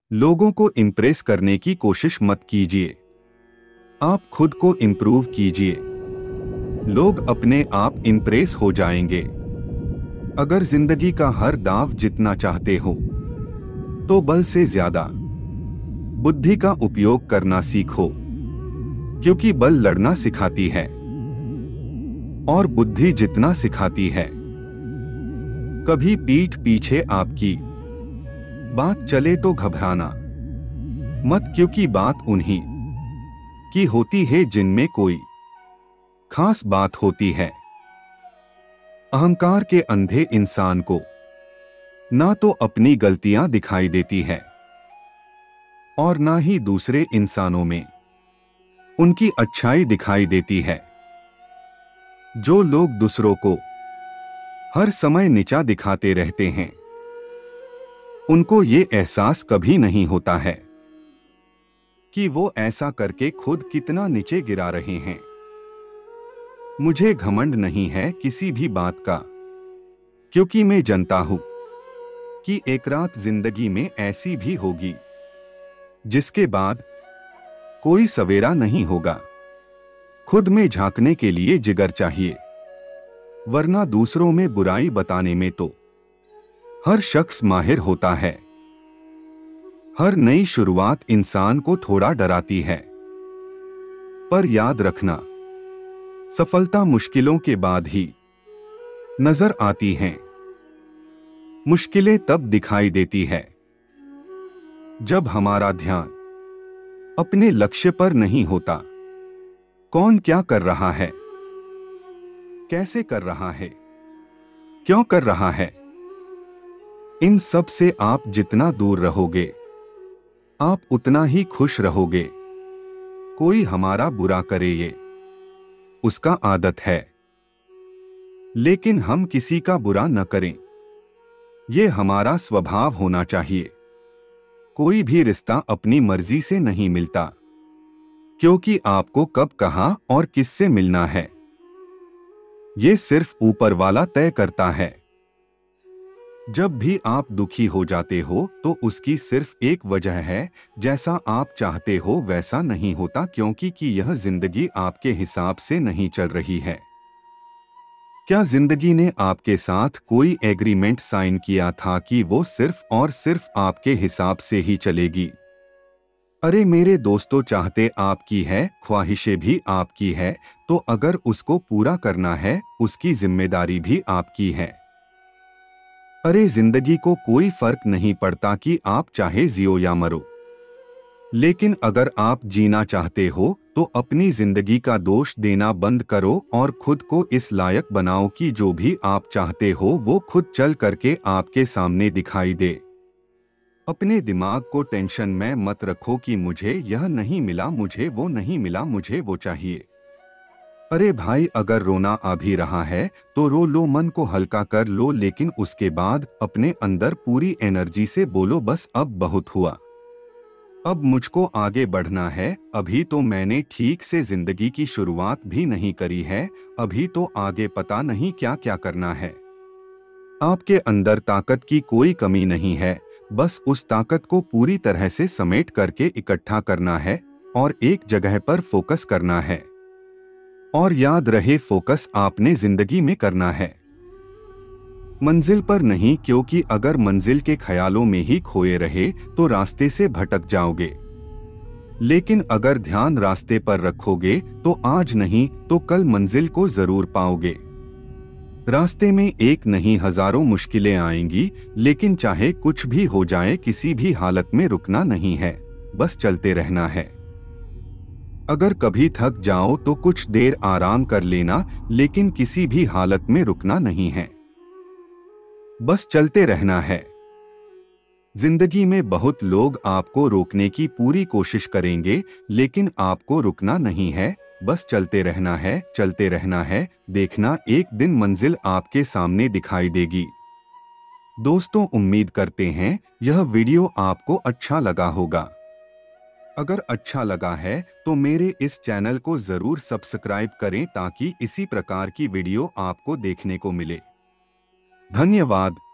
लोगों को इम्प्रेस करने की कोशिश मत कीजिए। आप खुद को इम्प्रूव कीजिए। लोग अपने आप इम्प्रेस हो जाएंगे। अगर जिंदगी का हर दांव जितना चाहते हो तो बल से ज्यादा बुद्धि का उपयोग करना सीखो, क्योंकि बल लड़ना सिखाती है और बुद्धि जितना सिखाती है। कभी पीठ पीछे आपकी बात चले तो घबराना मत, क्योंकि बात उन्हीं की होती है जिनमें कोई खास बात होती है। अहंकार के अंधे इंसान को ना तो अपनी गलतियां दिखाई देती है और ना ही दूसरे इंसानों में उनकी अच्छाई दिखाई देती है। जो लोग दूसरों को हर समय नीचा दिखाते रहते हैं, उनको ये एहसास कभी नहीं होता है कि वो ऐसा करके खुद कितना नीचे गिरा रहे हैं। मुझे घमंड नहीं है किसी भी बात का, क्योंकि मैं जानता हूं कि एक रात जिंदगी में ऐसी भी होगी जिसके बाद कोई सवेरा नहीं होगा। खुद में झांकने के लिए जिगर चाहिए, वरना दूसरों में बुराई बताने में तो हर शख्स माहिर होता है। हर नई शुरुआत इंसान को थोड़ा डराती है, पर याद रखना, सफलता मुश्किलों के बाद ही नजर आती हैं। मुश्किलें तब दिखाई देती है जब हमारा ध्यान अपने लक्ष्य पर नहीं होता। कौन क्या कर रहा है, कैसे कर रहा है, क्यों कर रहा है, इन सब से आप जितना दूर रहोगे, आप उतना ही खुश रहोगे। कोई हमारा बुरा करे ये उसका आदत है, लेकिन हम किसी का बुरा न करें, ये हमारा स्वभाव होना चाहिए। कोई भी रिश्ता अपनी मर्जी से नहीं मिलता, क्योंकि आपको कब कहां और किससे मिलना है ये सिर्फ ऊपर वाला तय करता है। जब भी आप दुखी हो जाते हो तो उसकी सिर्फ एक वजह है, जैसा आप चाहते हो वैसा नहीं होता, क्योंकि यह जिंदगी आपके हिसाब से नहीं चल रही है। क्या जिंदगी ने आपके साथ कोई एग्रीमेंट साइन किया था कि वो सिर्फ और सिर्फ आपके हिसाब से ही चलेगी? अरे मेरे दोस्तों, चाहते आपकी है, ख्वाहिशें भी आपकी है, तो अगर उसको पूरा करना है उसकी जिम्मेदारी भी आपकी है। अरे जिंदगी को कोई फर्क नहीं पड़ता कि आप चाहे जियो या मरो, लेकिन अगर आप जीना चाहते हो तो अपनी जिंदगी का दोष देना बंद करो और खुद को इस लायक बनाओ कि जो भी आप चाहते हो वो खुद चल करके आपके सामने दिखाई दे। अपने दिमाग को टेंशन में मत रखो कि मुझे यह नहीं मिला, मुझे वो नहीं मिला, मुझे वो चाहिए। अरे भाई, अगर रोना आ भी रहा है तो रो लो, मन को हल्का कर लो, लेकिन उसके बाद अपने अंदर पूरी एनर्जी से बोलो, बस अब बहुत हुआ, अब मुझको आगे बढ़ना है। अभी तो मैंने ठीक से जिंदगी की शुरुआत भी नहीं करी है, अभी तो आगे पता नहीं क्या क्या करना है। आपके अंदर ताकत की कोई कमी नहीं है, बस उस ताकत को पूरी तरह से समेट करके इकट्ठा करना है और एक जगह पर फोकस करना है। और याद रहे, फोकस आपने जिंदगी में करना है, मंजिल पर नहीं, क्योंकि अगर मंजिल के ख्यालों में ही खोए रहे तो रास्ते से भटक जाओगे। लेकिन अगर ध्यान रास्ते पर रखोगे तो आज नहीं तो कल मंजिल को जरूर पाओगे। रास्ते में एक नहीं हजारों मुश्किलें आएंगी, लेकिन चाहे कुछ भी हो जाए किसी भी हालत में रुकना नहीं है, बस चलते रहना है। अगर कभी थक जाओ तो कुछ देर आराम कर लेना, लेकिन किसी भी हालत में रुकना नहीं है, बस चलते रहना है। जिंदगी में बहुत लोग आपको रोकने की पूरी कोशिश करेंगे, लेकिन आपको रुकना नहीं है, बस चलते रहना है, चलते रहना है। देखना, एक दिन मंजिल आपके सामने दिखाई देगी। दोस्तों, उम्मीद करते हैं यह वीडियो आपको अच्छा लगा होगा। अगर अच्छा लगा है तो मेरे इस चैनल को जरूर सब्सक्राइब करें ताकि इसी प्रकार की वीडियो आपको देखने को मिले। धन्यवाद।